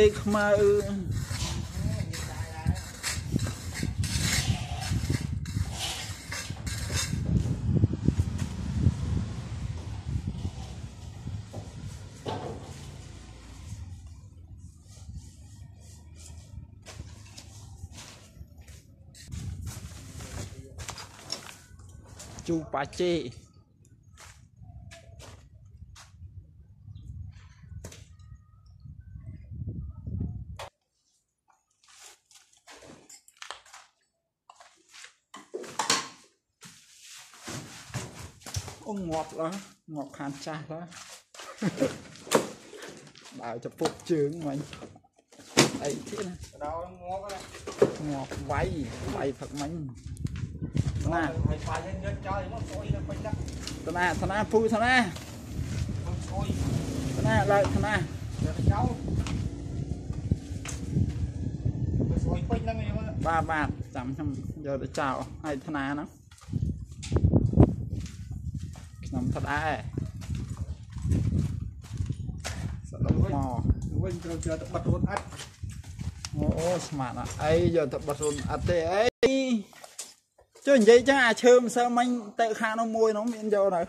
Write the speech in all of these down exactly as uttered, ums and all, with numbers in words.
chê mà ừ chu pa chê ông ngọt đó ngọt hàn cha đó bảo cho phục trường mình ấy thế này ngọt vay vay thật mình nè thằng na thằng na phu thằng na thằng na lại thằng na ba ba chấm xong giờ để chào hay thằng na nó nằm thật ai sợ đông mò quên chưa chưa tập bật luôn ắt ô smart à ấy giờ tập bật luôn ắt thế ấy chứ vậy chứ à chơm sao mình tự khang nó môi nó miệng vô này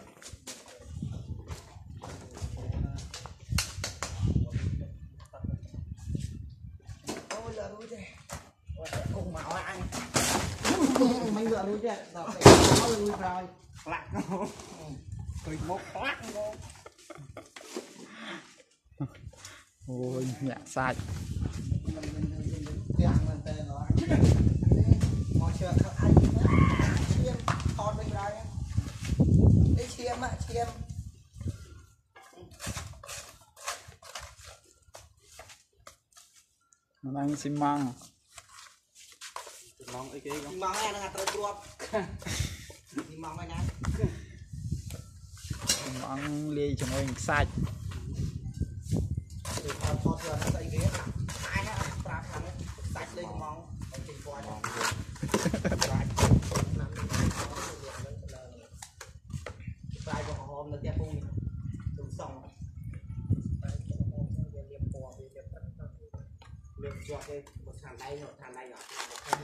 mình lựa luôn chứ rồi rồi lạc cười một phát ôi nhẹ sai chiêm á chiêm nó đang xi măng mong cái cái mong này nó ngặt rồi chuột mong này nè măng ly cho mình sạch thì còn thoát rồi nó dậy ghế ai nó trap thằng sạch lên mong thì qua đó trai của hôm nó đẹp không đúng xong liệp chuột đi một thằng đây một thằng đây nhỏ thằng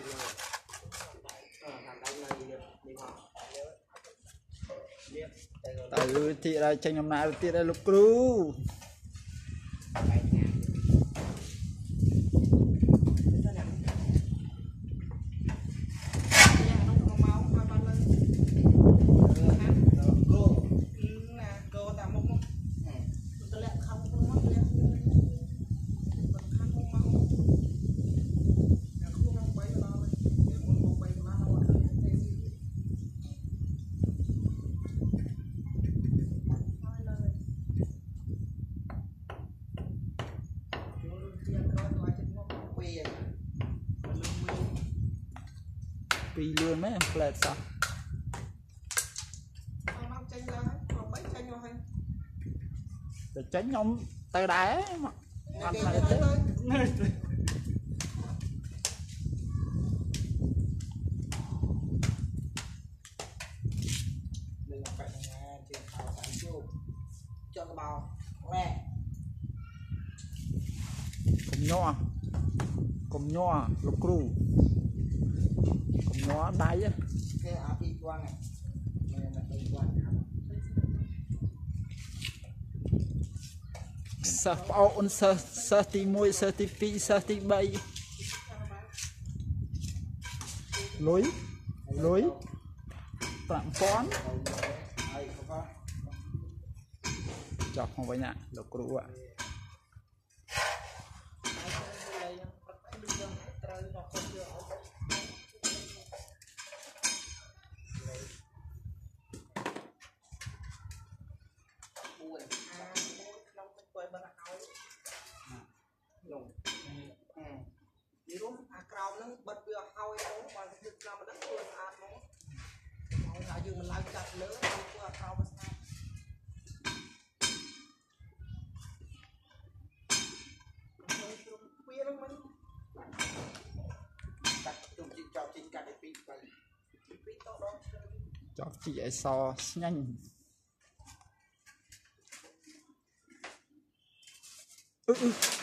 đây này đi vào từ thì đây tranh năm nay thì đây lục cru vì luôn mấy em plate sao để tránh ông tay đá mà ăn này thế cho cái bao mẹ cùng nho cùng nho lục cru cùng nho đáy á cái áo phi quang này là phi quang sa ôn sa sa tí môi sa tí phi sa tí bay lối lối tạm con chọc không phải nhá lục cru ạ đi đúng à cầu nó bật vừa hôi nó mà được làm mà đất vừa sạch nó hôi là dừng mình lại chặt nữa vừa cầu mà sạch quên nó mình đặt chung chỉ cho chính cả cái pin và pin to đó cho chị ấy so nhanh ừ, ừ.